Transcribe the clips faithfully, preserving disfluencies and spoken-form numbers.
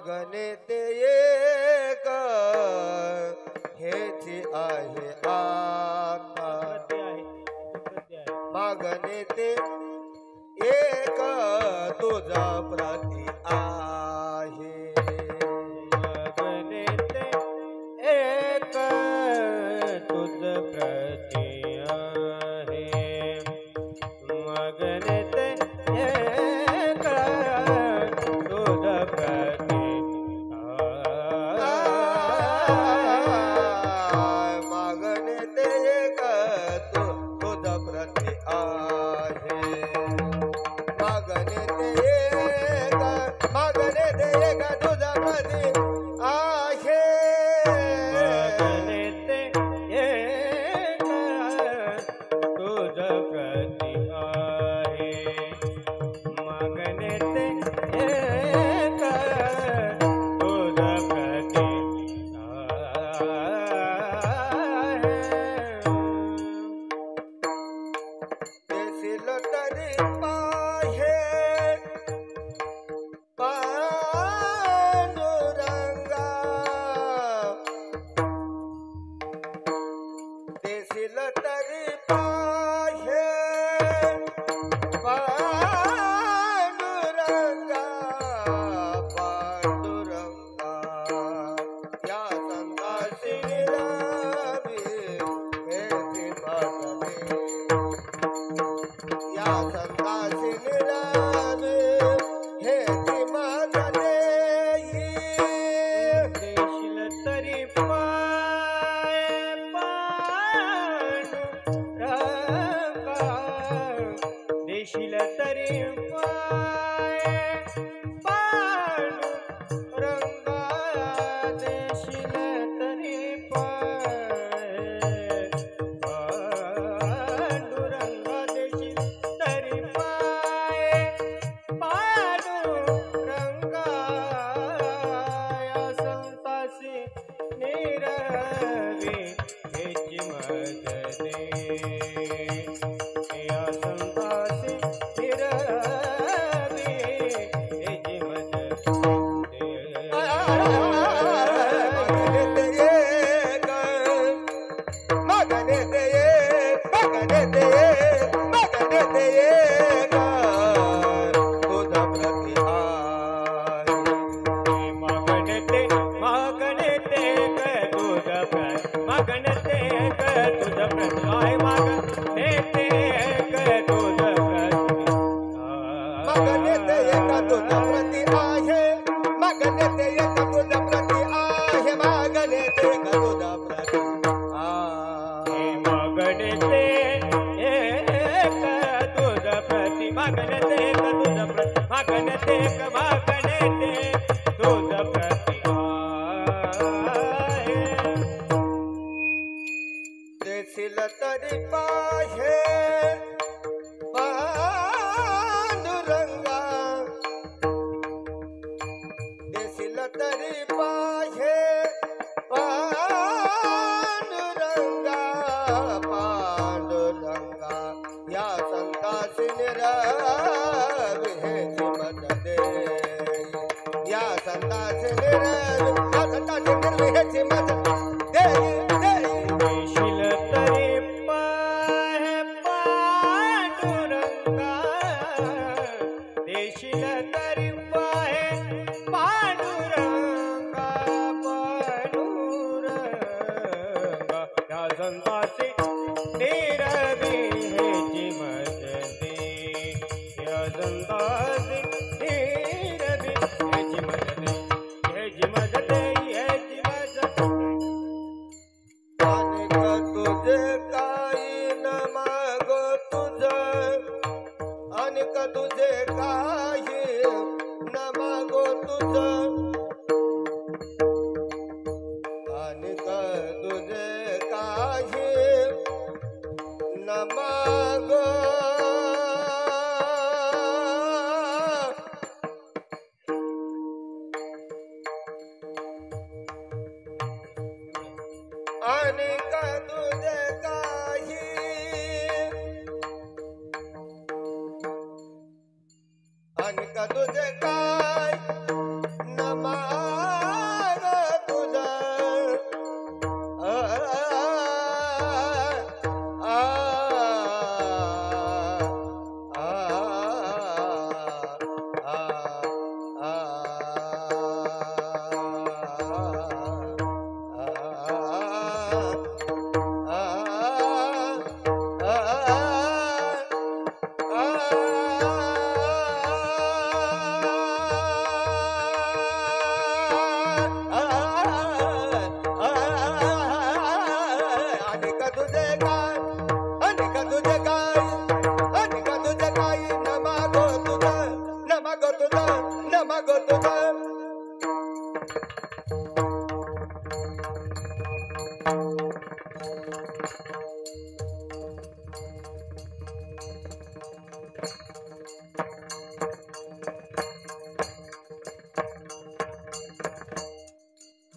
मागणे ते एक हेची आहे आता मागणे ते एक तुझा प्रती आहे मागणे ते एक तुझ प्रती आहे मागणे ते एक तुझ प्रती मागणे ते एक तु तुझ प्रती आहे मागणे ते एक मागणे ते एक तुझ प्रती आहे मागणे ते एक तुझ प्रती आहे मागणे ते एक तुझ प्रती देशील तरी पाहे पांडुरंगा देशील तरी पाहे पांडुरंगा पांडुरंगा या संतासी निरावी हेची मागणे या संतासी निरावी हेची मागणे देशील तरी पाय पांडुरंगा देशील तरी पाय पांडुरंगा देशील तरी पाय पांडुरंगा देशील तरी पाय पांडुरंगा या संतासी निरवी हेची मदने या संतासी निरवी हेची मदने मागणे ते एक मागणे ते एक मागणे ते एक तुझा प्रती आहे मागणे ते मागणे ते ग तुझ प्रत मागणे ते ग तुझ प्रत आहे मागणे ते ग तुझ प्रत मागणे ते एक तुझा प्रती आहे मागणे ते एक तुझा प्रती आहे मागणे ते एक तुझा प्रती आहे मागणे ते एक तुझ प्रति मागणे ते एक तुझ प्रति मागणे ते एक मागणे ते तुझ प्रति आहे देशील तरी पाहे पांडुरंगा देशील तरी पाहे पांडुरंगा पांडुरंगा या संतासी निरावी हेची मदने या संतासी निरावी या संतासी निरावी हेची मदने देशील तरी पाय पांडुरंगा देशील तरी पाय पांडुरंगा पांडुरंगा या संतासी निरवी हेची मदने या संतासी निरवी हेची मदने हेची मदने हेची मदने अनेक तुझे काही न मागो तुझ अनेक तुझे काही न मागो तुझ अनेक तुझे काही न मागो अनेक तुझे काही अनेक तुझे काय न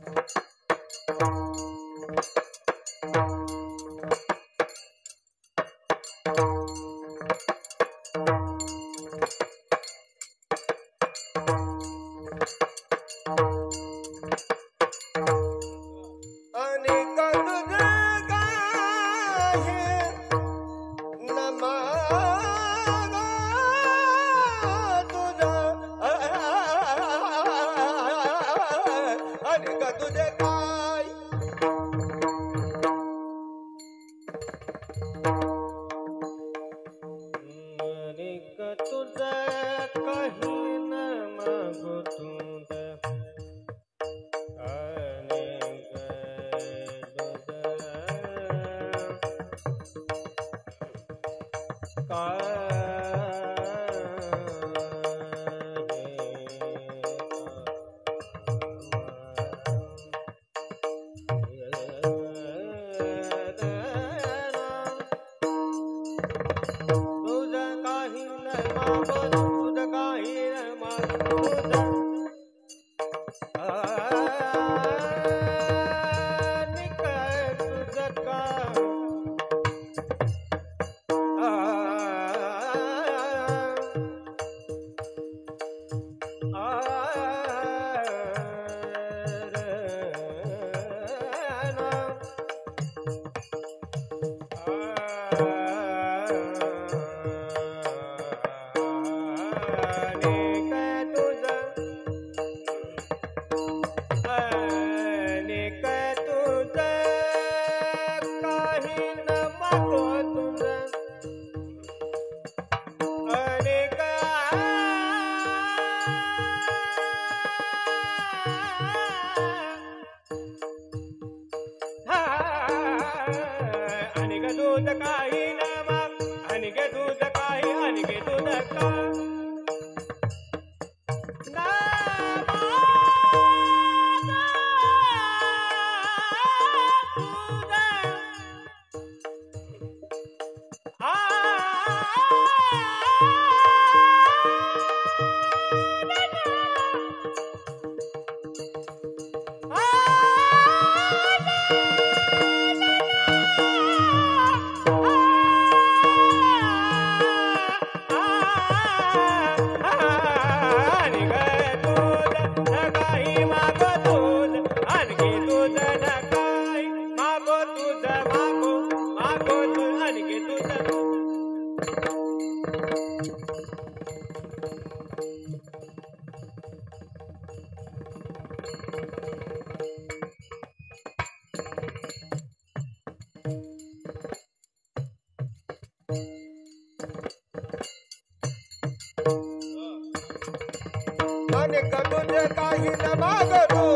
अनेक तुझ गाहे न मागा तुझ अनेक तुझे काय अनेक तुझ काही न मागो तुझ अनेक तुझ काही न मागो तुझ काही न मागो तुझ अनेक तुझ का अनेक तुझ काही न मागो तुझ अनेक अनेक दूध काही न माग अनेक दूध काही अनेक दूध का ना अनेक तुझे काही न मागतो